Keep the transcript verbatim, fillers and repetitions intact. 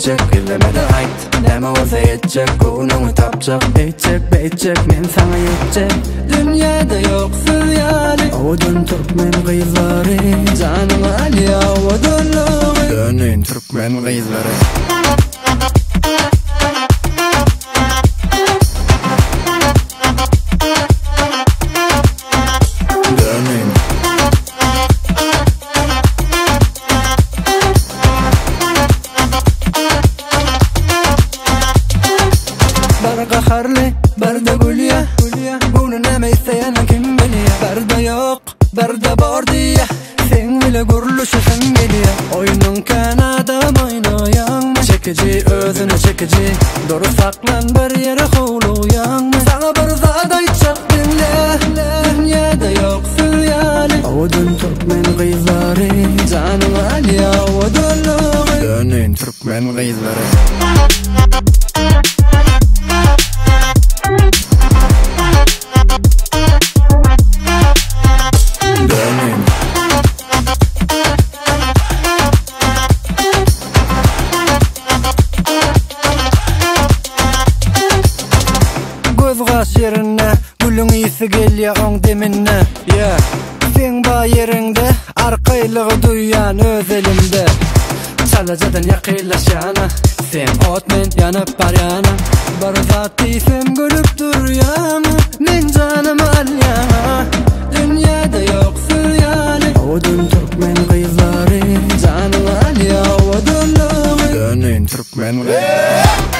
beytecek Billemedi ayt Neme olsa yetecek Kuğunumu tapacak Beytecek beytecek Men sana yetecek Dünyada yoksun yani Avudun Türkmen kıyızları Canım Ali avudunluğu Dönün Türkmen kıyızları Qaharli barda gulya Bunu neme isteyene kim biliyor Barda yok barda bor diye Sen bile gurluşu sen geliyor Oyunun kanadam oynayan Çekici özüne çekici Doğru saklan bir yere huluyan Sana bir zada içecek dinle Dünyada yoksun yani Avudun Türkmen kızları Canım Ali avudunluğu Dönün Türkmen kızları Gözgaş yerine gülün iyisi gelya on deminne yeah. Sen ba yerinde arkaylığı duyan öz elimde Çalacadan yakıylaşana Sen ot men yanıp bar yana Bar zat değilsem gülüp dur yana Men canım al yana Dünyada yoksun yani Avudun Türkmen kızları Canım al ya avudunluğu Dönün Türkmen kızları